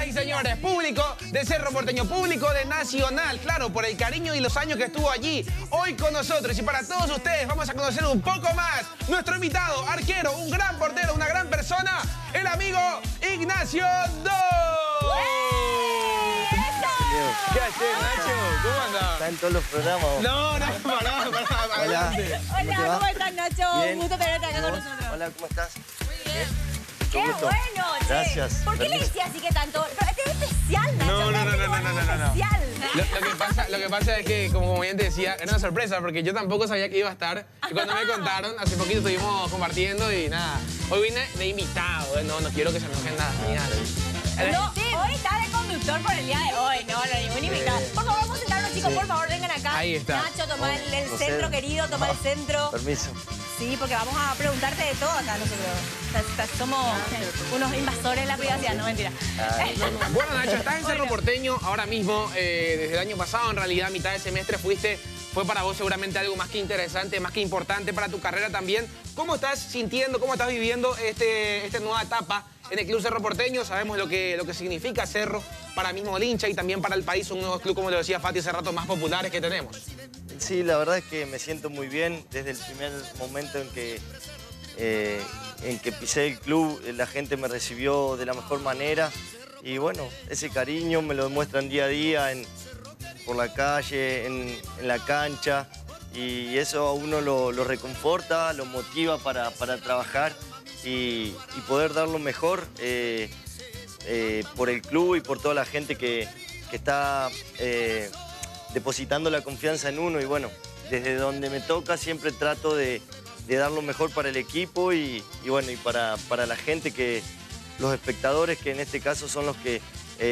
y señores, público de Cerro Porteño, público de Nacional, claro, por el cariño y los años que estuvo allí, hoy con nosotros. Y para todos ustedes vamos a conocer un poco más nuestro invitado, arquero, un gran portero, una gran persona, el amigo Ignacio Do. ¿Qué haces, Nacho? ¿Cómo andás? Está en todos los programas. No, pará. Hola. Hola, ¿cómo estás, Nacho? Bien. Un gusto tenerte acá con nosotros. Hola, ¿cómo estás? Muy bien. Mucho ¡Qué gusto. bueno! Che. Gracias. ¿Por qué le Permiso. decía así que tanto? Pero este es especial, Nacho. No. Especial. Lo que pasa es que, como bien te decía, era una sorpresa porque yo tampoco sabía que iba a estar. Y cuando me contaron, hace poquito estuvimos compartiendo y nada. Hoy vine de invitado, no quiero que se enojen nada. No, hoy está de conductor por el día de hoy. No, ningún invitado. Por favor, vamos a sentarnos, chicos. Sí. Por favor, vengan acá. Ahí está. Nacho, toma el No centro, sé. querido. Toma el centro. Permiso. Sí, porque vamos a preguntarte de todo acá nosotros. Somos unos invasores de la privacidad. No, mentira. Bueno, Nacho, estás en Cerro Porteño ahora mismo, desde el año pasado, en realidad, mitad de semestre fue para vos seguramente algo más que interesante, más que importante para tu carrera también. ¿Cómo estás sintiendo, cómo estás viviendo esta nueva etapa en el Club Cerro Porteño? Sabemos lo que significa Cerro para mismo el hincha y también para el país, un nuevo club, como lo decía Fati hace rato, más populares que tenemos. Sí, la verdad es que me siento muy bien desde el primer momento en que pisé el club. La gente me recibió de la mejor manera y bueno, ese cariño me lo demuestran día a día por la calle, en la cancha, y eso a uno lo reconforta, lo motiva para trabajar y poder dar lo mejor por el club y por toda la gente que está depositando la confianza en uno. Y bueno, desde donde me toca siempre trato de dar lo mejor para el equipo y bueno, y para la gente, los espectadores, que en este caso son los que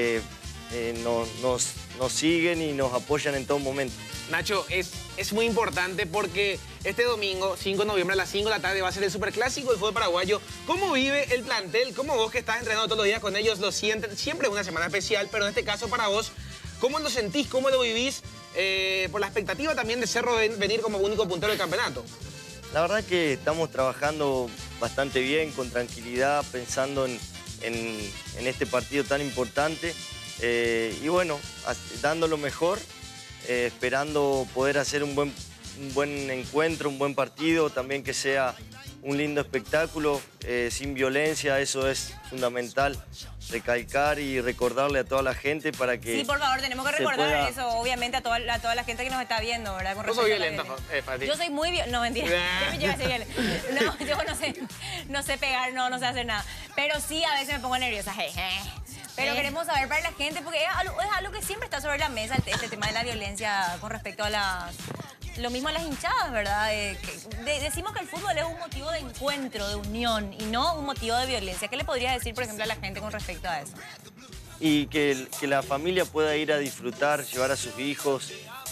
nos siguen y nos apoyan en todo momento. Nacho, es muy importante porque este domingo, 5 de noviembre a las 5 de la tarde, va a ser el Superclásico del fútbol paraguayo. ¿Cómo vive el plantel? ¿Cómo vos, que estás entrenando todos los días con ellos, lo sienten? Siempre es una semana especial, pero en este caso para vos, ¿cómo lo sentís? ¿Cómo lo vivís? Por la expectativa también de Cerro de venir como único puntero del campeonato. La verdad que estamos trabajando bastante bien, con tranquilidad, pensando en este partido tan importante. Y bueno, dando lo mejor, esperando poder hacer un buen encuentro, un buen partido, también que sea un lindo espectáculo, sin violencia. Eso es fundamental, recalcar y recordarle a toda la gente para que... Sí, por favor, tenemos que recordar eso, obviamente, a toda la gente que nos está viendo, ¿verdad? Vos sos violento, Fati. Yo soy muy violenta. No, mentira. Yo me llevo a ser violenta. No, yo no sé pegar, no sé hacer nada. Pero sí, a veces me pongo nerviosa. Pero queremos saber para la gente, porque es algo que siempre está sobre la mesa, este tema de la violencia con respecto a lo mismo a las hinchadas, ¿verdad? Decimos que el fútbol es un motivo de encuentro, de unión, y no un motivo de violencia. ¿Qué le podrías decir, por ejemplo, a la gente con respecto a eso? Y que la familia pueda ir a disfrutar, llevar a sus hijos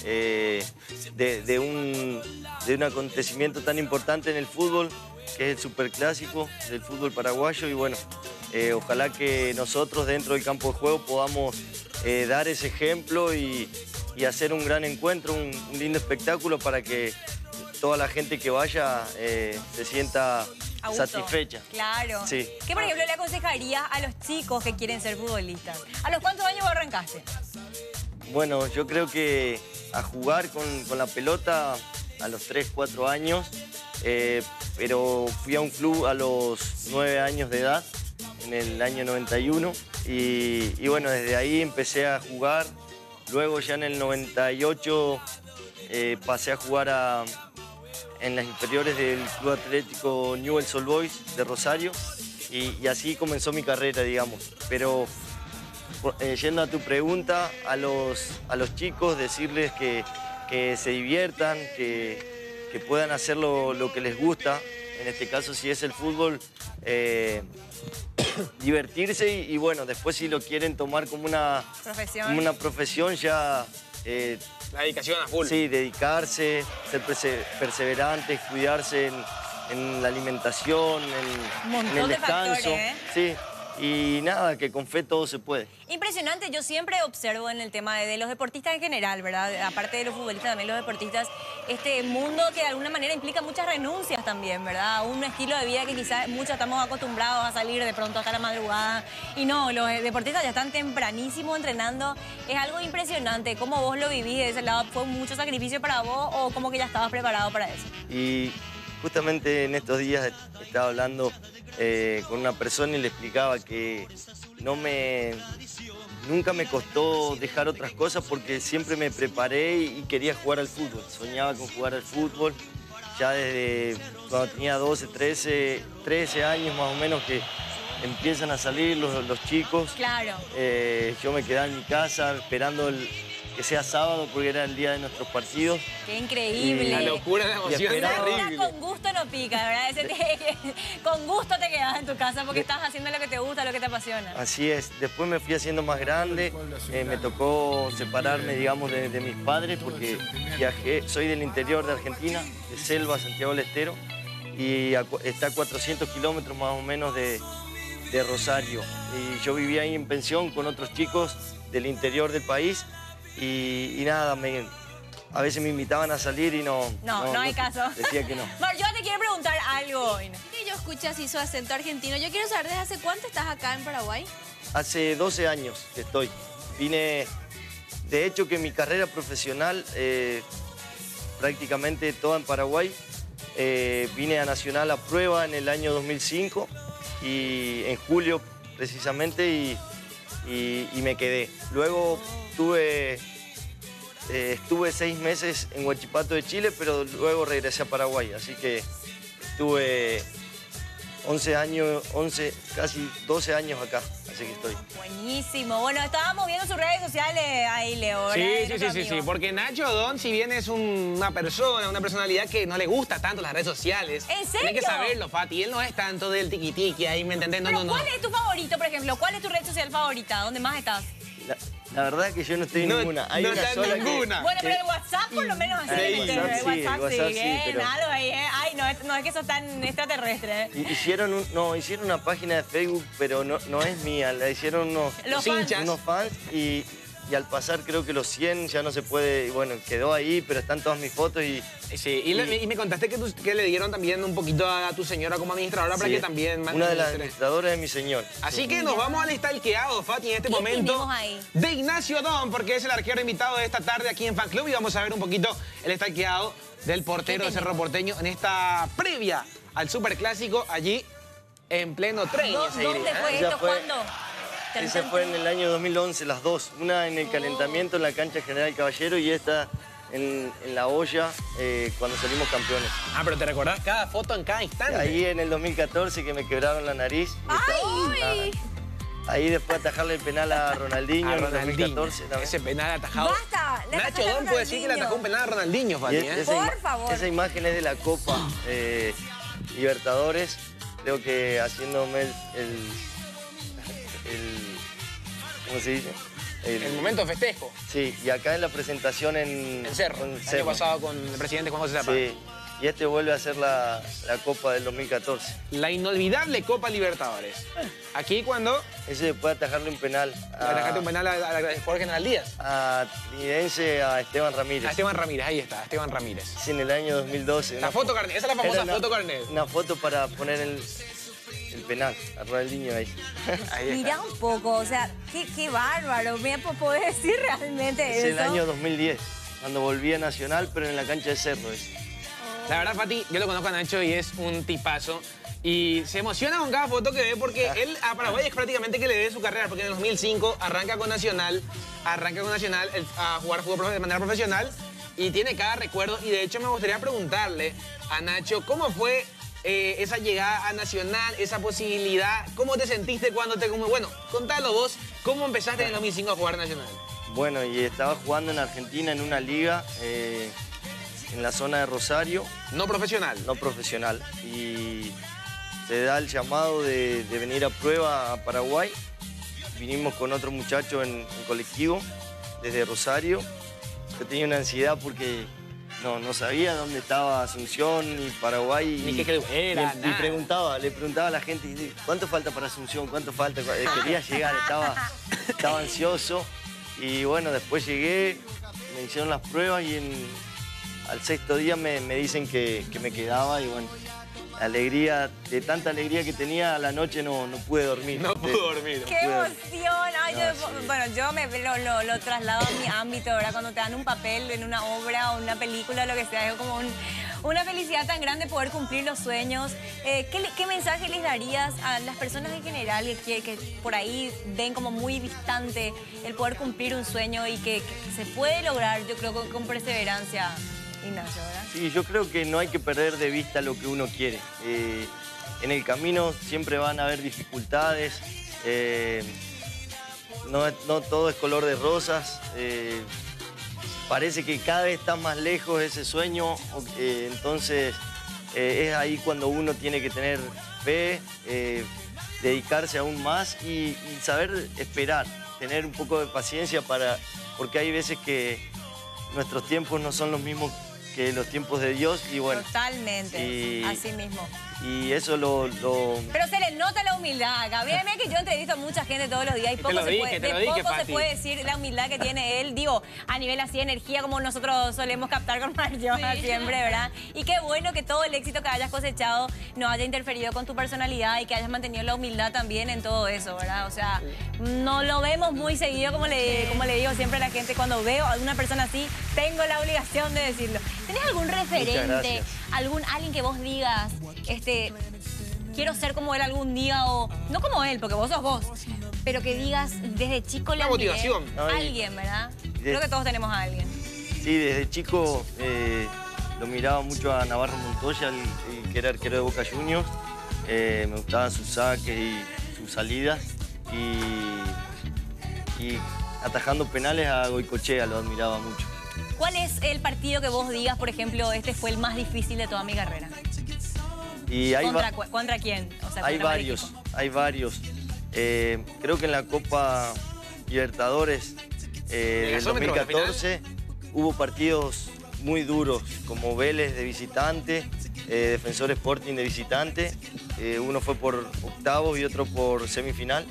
de un acontecimiento tan importante en el fútbol, que es el Superclásico del fútbol paraguayo. Y bueno, ojalá que nosotros dentro del campo de juego podamos dar ese ejemplo y hacer un gran encuentro, un lindo espectáculo para que toda la gente que vaya se sienta satisfecha. Claro. Sí. ¿Qué, por ejemplo, le aconsejaría a los chicos que quieren ser futbolistas? ¿A los cuántos años vos arrancaste? Bueno, yo creo que a jugar con la pelota a los 3, 4 años, pero fui a un club a los 9 años de edad, en el año 91, y bueno, desde ahí empecé a jugar. Luego ya en el 98 pasé a jugar en las inferiores del Club Atlético Newell's Old Boys de Rosario, y así comenzó mi carrera, digamos. Pero yendo a tu pregunta, a los chicos decirles que se diviertan, que puedan hacer lo que les gusta. En este caso, si es el fútbol, divertirse y bueno, después si lo quieren tomar como una profesión ya... La dedicación a full. Sí, dedicarse, ser perseverantes, cuidarse en la alimentación, en el descanso. Factores, ¿eh? Sí, Y nada, que con fe todo se puede. Impresionante, yo siempre observo en el tema de los deportistas en general, ¿verdad? Aparte de los futbolistas, también los deportistas, este mundo que de alguna manera implica muchas renuncias también, ¿verdad? Un estilo de vida que quizás muchos estamos acostumbrados a salir de pronto hasta la madrugada. Y no, los deportistas ya están tempranísimo entrenando. Es algo impresionante. ¿Cómo vos lo vivís de ese lado? ¿Fue mucho sacrificio para vos o como que ya estabas preparado para eso? Y justamente en estos días estaba hablando con una persona y le explicaba que nunca me costó dejar otras cosas porque siempre me preparé y quería jugar al fútbol. Soñaba con jugar al fútbol ya desde cuando tenía 12, 13 años más o menos que empiezan a salir los chicos. Claro. Yo me quedaba en mi casa esperando que sea sábado porque era el día de nuestros partidos. ¡Qué increíble! La locura, la emoción es terrible. Con gusto no pica, ¿verdad? Con gusto te quedas en tu casa porque estás haciendo lo que te gusta, lo que te apasiona. Así es. Después me fui haciendo más grande. Me tocó separarme, digamos, de mis padres porque viajé. Soy del interior de Argentina, de Selva, Santiago del Estero. Y está a 400 kilómetros más o menos de Rosario. Y yo vivía ahí en pensión con otros chicos del interior del país. Y nada, a veces me invitaban a salir y no hay caso. Decía que no. Mar, yo te quiero preguntar algo hoy. Que yo escucho así su acento argentino. Yo quiero saber, ¿desde hace cuánto estás acá en Paraguay? Hace 12 años que estoy. Vine, de hecho que mi carrera profesional prácticamente toda en Paraguay. Vine a Nacional a prueba en el año 2005 y en julio precisamente y me quedé. Luego estuve 6 meses en Huachipato de Chile, pero luego regresé a Paraguay, así que estuve 11 años, casi 12 años acá, así que estoy. Buenísimo. Bueno, estábamos viendo sus redes sociales ahí, Leo. Sí, porque Nacho Don, si bien es una personalidad que no le gusta tanto las redes sociales. ¿En serio? Tienes que saberlo, Fati. Él no es tanto del tiqui-tiqui, ahí, ¿me entendés? No. ¿Cuál es tu favorito, por ejemplo? ¿Cuál es tu red social favorita? ¿Dónde más estás? La verdad que yo no estoy en ninguna. Hay una sola ninguna. Bueno, pero el WhatsApp por lo menos así. El WhatsApp sí, bien, pero... algo ahí, ¿eh? Ay, no es que sos tan extraterrestre, ¿eh? Hicieron una página de Facebook, pero no es mía. La hicieron unos fans y al pasar creo que los 100 ya no se puede. Bueno, quedó ahí, pero están todas mis fotos y... Sí, y me contaste que le dieron también un poquito a tu señora como administradora para que también... Una de las administradoras de mi señor. Así que nos vamos al stalkeado, Fati, en este momento de Ignacio Don, porque es el arquero invitado de esta tarde aquí en Fan Club y vamos a ver un poquito el stalkeado del portero de Cerro Porteño en esta previa al Superclásico allí en pleno tren. ¿Dónde fue esto? ¿Cuándo? Esa fue en el año 2011, las dos. Una en el calentamiento en la cancha General Caballero y esta en la olla cuando salimos campeones. Ah, pero ¿te recordás cada foto en cada instante? Ahí en el 2014 que me quebraron la nariz. ¡Ay! Ahí después atajarle el penal a Ronaldinho, en el 2014 también. Ese penal atajado. ¡Basta! Nacho Don puede decir que le atajó un penal a Ronaldinho, Fati, Por favor. Esa imagen es de la Copa Libertadores. Creo que haciéndome ¿cómo se dice? El momento de festejo. Sí, y acá en la presentación en Cerro. El año pasado con el presidente Juan José Zapata. Sí, y este vuelve a ser la Copa del 2014. La inolvidable Copa Libertadores. Aquí cuando... Ese puede atajarle un penal. Atajaste un penal a Jorge General Díaz. A Trinidенse, a Esteban Ramírez. A Esteban Ramírez, ahí está, Esteban Ramírez. Es en el año 2012. La foto carnet, esa es la famosa foto carnet. Una foto para poner el penal, a Ronaldinho ahí. Mirá un poco, o sea, qué bárbaro. ¿Me podés decir realmente eso? Es el año 2010, cuando volví a Nacional, pero en la cancha de Cerro. La verdad, Fati, yo lo conozco a Nacho y es un tipazo. Y se emociona con cada foto que ve porque él a Paraguay es prácticamente que le dé su carrera, porque en el 2005 arranca con Nacional a jugar fútbol de manera profesional y tiene cada recuerdo. Y de hecho me gustaría preguntarle a Nacho, ¿cómo fue esa llegada a Nacional, esa posibilidad? ¿Cómo te sentiste cuando Bueno, contalo vos, ¿cómo empezaste en el 2005 a jugar Nacional? Bueno, y estaba jugando en Argentina en una liga en la zona de Rosario. ¿No profesional? No profesional. Y se da el llamado de venir a prueba a Paraguay. Vinimos con otro muchacho en colectivo desde Rosario. Yo tenía una ansiedad porque no sabía dónde estaba Asunción ni Paraguay. Ni qué era, y nada. le preguntaba a la gente, ¿cuánto falta para Asunción? ¿Cuánto falta? Quería llegar, estaba ansioso. Y bueno, después llegué, me hicieron las pruebas y al 6º día me dicen que me quedaba y bueno, de tanta alegría que tenía, a la noche no pude dormir. No pude dormir. ¡Qué emoción! Ay, bueno, yo lo traslado a mi ámbito, ¿verdad? Cuando te dan un papel en una obra o una película, lo que sea, es como una felicidad tan grande poder cumplir los sueños. ¿Qué mensaje les darías a las personas en general que por ahí ven como muy distante el poder cumplir un sueño y que se puede lograr, yo creo, con perseverancia, Ignacio, ¿verdad? Sí, yo creo que no hay que perder de vista lo que uno quiere. En el camino siempre van a haber dificultades, no todo es color de rosas. Parece que cada vez está más lejos ese sueño, entonces es ahí cuando uno tiene que tener fe, dedicarse aún más y saber esperar, tener un poco de paciencia porque hay veces que nuestros tiempos no son los mismos que los tiempos de Dios y bueno. Totalmente, así mismo. Y eso Pero se le nota la humildad acá. Mira que yo entrevisto a mucha gente todos los días y poco se puede decir la humildad que tiene él, digo, a nivel así de energía como nosotros solemos captar con Marjoa siempre, ¿verdad? Y qué bueno que todo el éxito que hayas cosechado no haya interferido con tu personalidad y que hayas mantenido la humildad también en todo eso, ¿verdad? O sea, no lo vemos muy seguido, como le digo siempre a la gente, cuando veo a una persona así, tengo la obligación de decirlo. ¿Tenés algún referente, alguien que vos digas, quiero ser como él algún día o no como él, porque vos sos vos, pero que digas desde chico le admiré motivación. a alguien, ¿verdad? Creo que todos tenemos a alguien. Sí, desde chico lo miraba mucho a Navarro Montoya, el que era arquero de Boca Juniors. Me gustaban sus saques y sus salidas. Y atajando penales a Goicoechea lo admiraba mucho. ¿Cuál es el partido que vos digas, por ejemplo, este fue el más difícil de toda mi carrera? Y ¿Contra quién? O sea, hay varios. Creo que en la Copa Libertadores del 2014 hubo partidos muy duros, como Vélez de visitante, Defensor Sporting de visitante. Uno fue por octavos y otro por semifinal.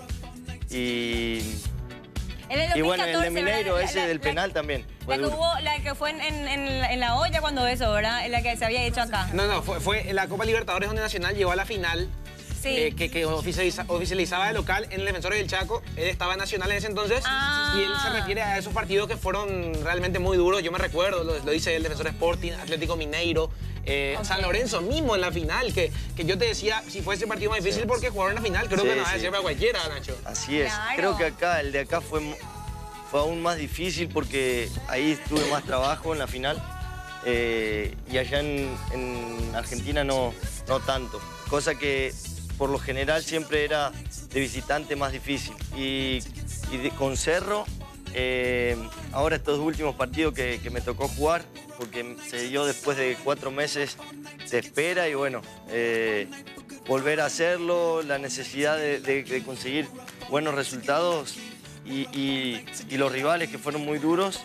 Y bueno, el de Mineiro, ese del penal también. La que fue en la olla cuando eso, ¿verdad? En la que se había hecho acá. No, fue la Copa Libertadores donde Nacional llegó a la final. Sí. Que oficializaba de local en el Defensores del Chaco. Él estaba en Nacional en ese entonces. Y él se refiere a esos partidos que fueron realmente muy duros. Yo me recuerdo, lo dice el Defensor Sporting, Atlético Mineiro. San Lorenzo mismo en la final, que yo te decía, si fue ese partido más difícil porque jugaron en la final, creo que no va a decir para cualquiera, Nacho. Así es. Claro. Creo que el de acá fue aún más difícil porque ahí tuve más trabajo en la final y allá en Argentina no tanto. Cosa que por lo general siempre era de visitante más difícil. Con Cerro, ahora estos últimos partidos que me tocó jugar, porque se dio después de 4 meses de espera y bueno, volver a hacerlo, la necesidad de conseguir buenos resultados y los rivales que fueron muy duros,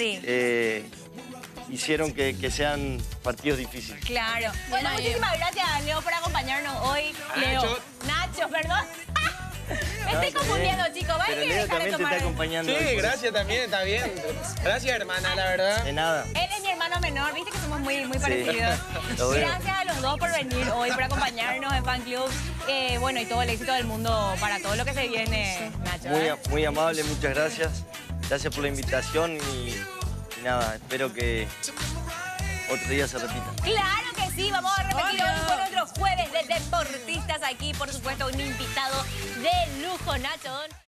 hicieron que sean partidos difíciles. Claro. Bueno, muchísimas gracias, Leo, por acompañarnos hoy. Nacho, perdón. Me estoy confundiendo, chicos. Pero Leo también te está acompañando. Sí, gracias también, está bien. Gracias, hermana, la verdad. De nada. Él es mi hermano menor, viste que somos muy parecidos. Gracias a los dos por venir hoy, por acompañarnos en Fan Club. Bueno, y todo el éxito del mundo para todo lo que se viene, Nacho. Muy amable, muchas gracias. Gracias por la invitación y nada, espero que otro día se repita. ¡Claro que sí! Vamos a repetir hoy con otro jueves de deportistas aquí, por supuesto, un invitado de lujo, Nacho.